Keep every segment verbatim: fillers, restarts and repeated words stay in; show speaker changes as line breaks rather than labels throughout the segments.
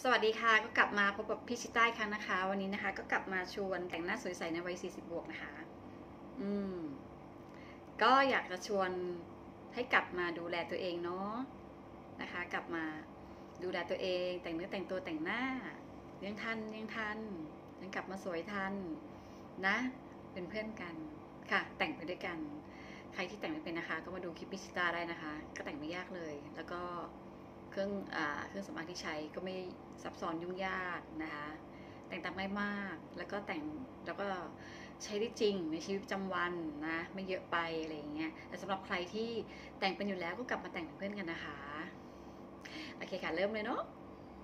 สวัสดีค่ะก็กลับมาพบกับพี่ชิต้าอีกครั้งนะคะวันนี้นะคะก็กลับมาชวนแต่งหน้าสวยใสในวัยสี่สิบบวกนะคะอืมก็อยากจะชวนให้กลับมาดูแลตัวเองเนาะนะคะกลับมาดูแลตัวเองแต่งเนื้อแต่งตัวแต่งหน้ายังทันยังทันยังกลับมาสวยทันนะเป็นเพื่อนกันค่ะแต่งไปด้วยกันใครที่แต่งไม่เป็นนะคะก็มาดูคลิปพิชิต้าได้นะคะก็แต่งไม่ยากเลยแล้วก็เครื่องอ่าเครื่องสำอางที่ใช้ก็ไม่ซับซ้อนยุ่งยากนะคะแต่งตามง่ายมากแล้วก็แต่งแล้วก็ใช้ได้จริงในชีวิตประจำวันนะไม่เยอะไปอะไรอย่างเงี้ยแต่สำหรับใครที่แต่งเป็นอยู่แล้วก็กลับมาแต่งเป็นเพื่อนกันนะคะโอเคค่ะเริ่มเลยเนาะ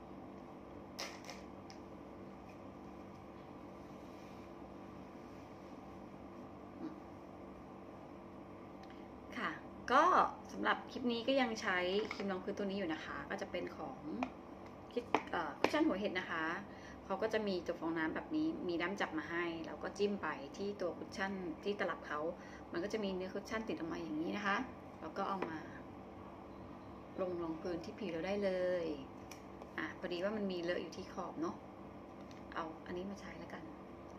ค่ะก็สำหรับคลิปนี้ก็ยังใช้ครีมรองพื้นตัวนี้อยู่นะคะก็จะเป็นของคิดเอ่อคุชชั่นหัวเห็ดนะคะเขาก็จะมีตัวฟองน้ำแบบนี้มีน้ำจับมาให้แล้วก็จิ้มไปที่ตัวคุชชั่นที่ตลับเขามันก็จะมีเนื้อคุชชั่นติดออกมาอย่างนี้นะคะแล้วก็เอามาลงรองพื้นที่ผิวเราได้เลยอ่ะพอดีว่ามันมีเลอะอยู่ที่ขอบเนาะเอาอันนี้มาใช้แล้วกัน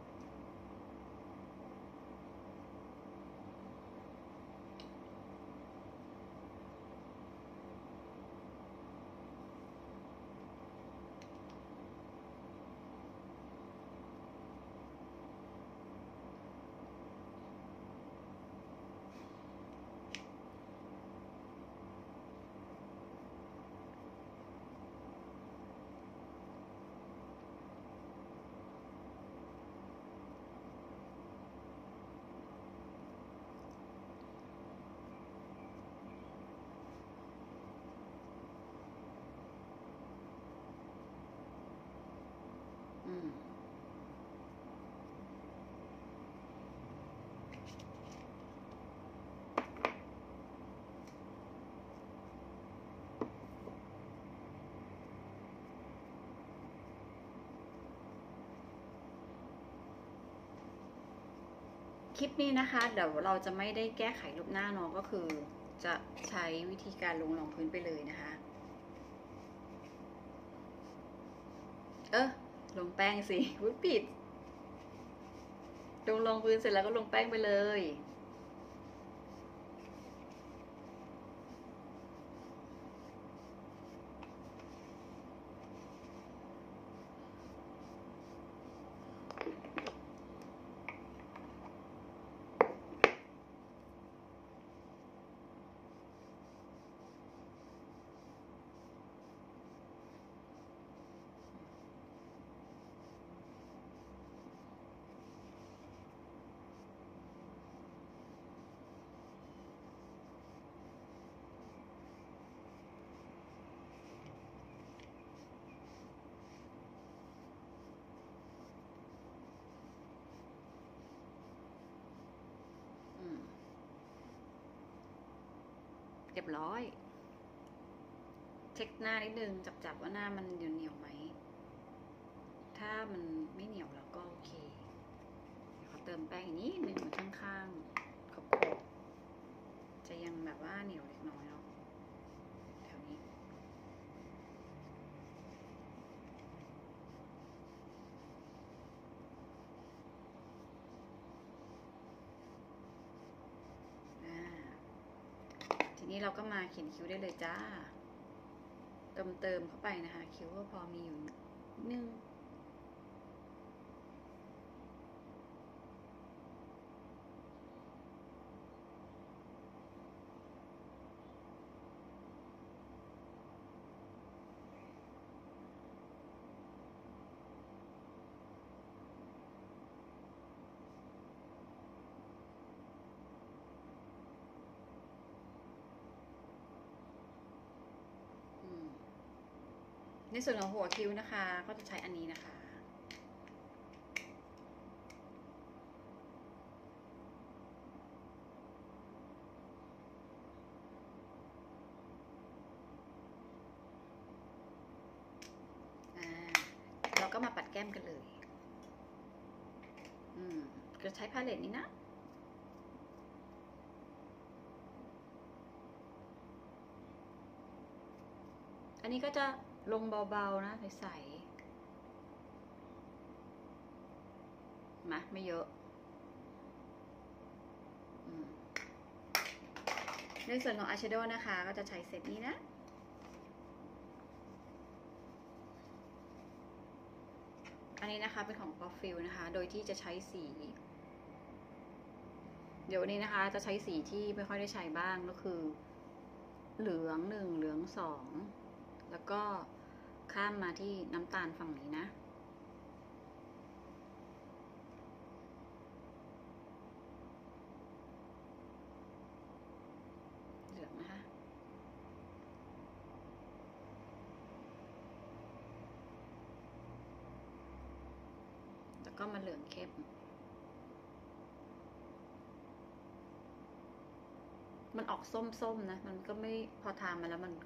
อืมคลิปนี้นะคะเดี๋ยวเราจะไม่ได้แก้ไขรูปหน้าเนาะก็คือจะใช้วิธีการลงรองพื้นไปเลยนะคะเออลงแป้งสิวุ้ยปิดลงรองพื้นเสร็จแล้วก็ลงแป้งไปเลยเรียบร้อยเช็คหน้านิดนึงจับๆว่าหน้ามันเหนียวเหนียวไหมถ้ามันไม่เหนียวแล้วก็โอเคขอเติมแป้งอีกนิดนึงเหมือนข้างๆขอบๆจะยังแบบว่าเหนียวเล็กน้อยเนาะแถวนี้ทีนี้เราก็มาเขียนคิ้วได้เลยจ้าเติมเติมเข้าไปนะคะคิ้วก็พอมีอยู่นึงในส่วนของหัวคิ้วนะคะก็จะใช้อันนี้นะคะเราก็มาปัดแก้มกันเลยอืมก็ใช้พาเลตนี้นะอันนี้ก็จะลงเบาๆนะใสๆมาไม่เยอะในส่วนของอายแชโดว์นะคะก็จะใช้เซตนี้นะอันนี้นะคะเป็นของ Pop Fill นะคะโดยที่จะใช้สีเดี๋ยววันนี้นะคะจะใช้สีที่ไม่ค่อยได้ใช้บ้างก็คือเหลืองหนึ่งเหลืองสองแล้วก็ข้ามมาที่น้ำตาลฝั่งนี้นะเหลืองนะคะแล้วก็มาเหลืองเข้มมันออกส้มๆนะมันก็ไม่พอทามาแล้วมัน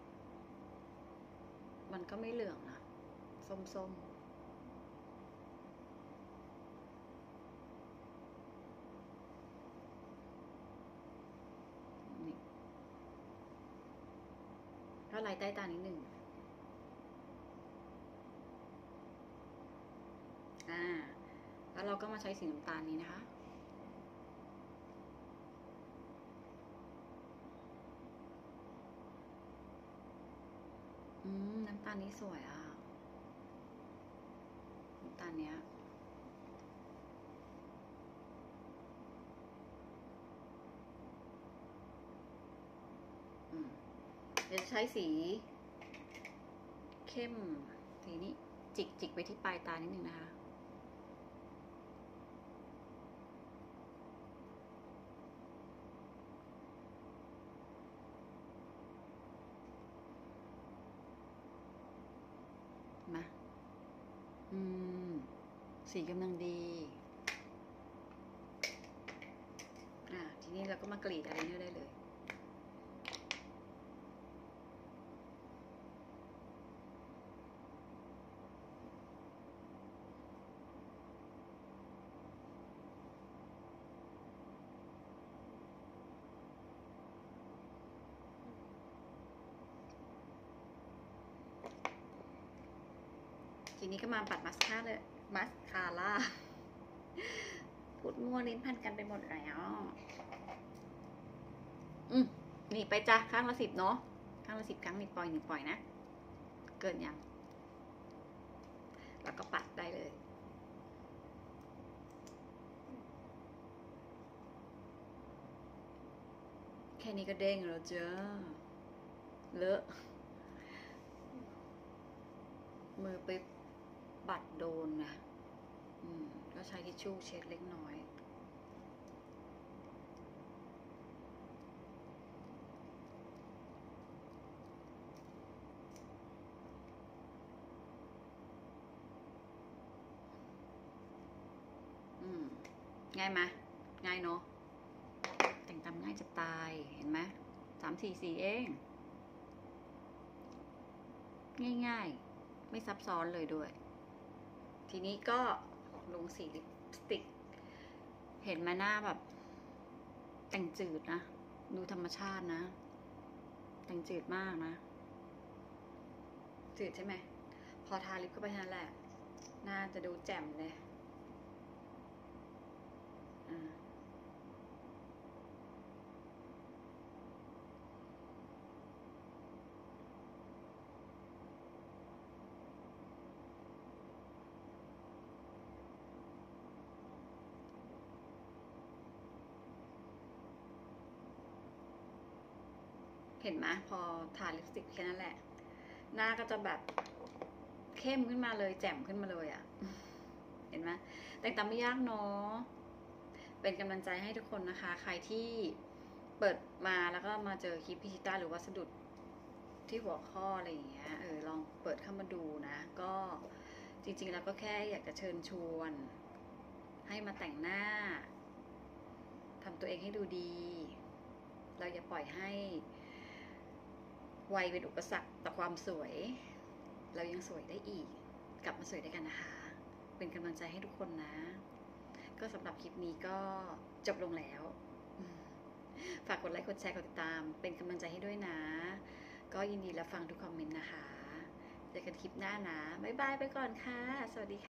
มันก็ไม่เหลืองนะส้มๆนี่ก็ไล่ใต้ตานิดหนึ่งอ่าแล้วเราก็มาใช้สีน้ำตาลนี้นะคะอืมน้ำตาลนี้สวยอ่ะน้ำตาลเนี้ยอืมเดี๋ยวจะใช้สีเข้มสีนี้จิกจิกไปที่ปลายตานิดนึงนะคะมาอืมสีกำลังดีอ่ะทีนี้เราก็มากรีดอะไรเนี่ยได้เลยทีนี้ก็มาปัดมัสคาร่าเลยมัสคาร่าพูดมั่วลิ้นพันกันไปหมดแล้วอืมหนีไปจ้ะข้างละสิบเนาะข้างละสิบครั้งหนีปล่อยหนีปล่อยนะเกินยังแล้วก็ปัดได้เลยแค่นี้ก็เด้งแล้วเจ้าเลอะมือไปบัดโดนนะอืมก็ใช้ทิชชู่เช็ดเล็กน้อยอืมง่ายไหมง่ายเนาะแต่งตามง่ายจะตายเห็นไหมสามสี่สี่เองง่ายๆไม่ซับซ้อนเลยด้วยทีนี้ก็ลงสีลิปสติกเห็นไหมหน้าแบบแต่งจืดนะดูธรรมชาตินะแต่งจืดมากนะจืดใช่ไหมพอทาลิปเข้าไปนั่นแหละหน้าจะดูแจ่มเลยอ่าเห็นไหมพอทาลิปสติกแค่นั้นแหละหน้าก็จะแบบเข้มขึ้นมาเลยแจ่มขึ้นมาเลยอะ่ะเห็นไหมแต่งตามไม่ยากเนาะเป็นกำลังใจให้ทุกคนนะคะใครที่เปิดมาแล้วก็มาเจอคลิปพิชิต้าหรือว่าสะดุดที่หัวข้ออะไรอย่างเงี้ยเออลองเปิดเข้ามาดูนะก็จริงๆแล้วก็แค่อยากจะเชิญชวนให้มาแต่งหน้าทำตัวเองให้ดูดีเราอย่าปล่อยให้วัยเป็นอุปสรรคต่อความสวยเรายังสวยได้อีกกลับมาสวยด้วยกันนะคะเป็นกำลังใจให้ทุกคนนะก็สำหรับคลิปนี้ก็จบลงแล้วฝากกดไลค์กดแชร์กดติดตามเป็นกำลังใจให้ด้วยนะก็ยินดีรับฟังทุกคอมเมนต์นะคะคลิปหน้านะบ๊ายบายไปก่อนค่ะสวัสดีค่ะ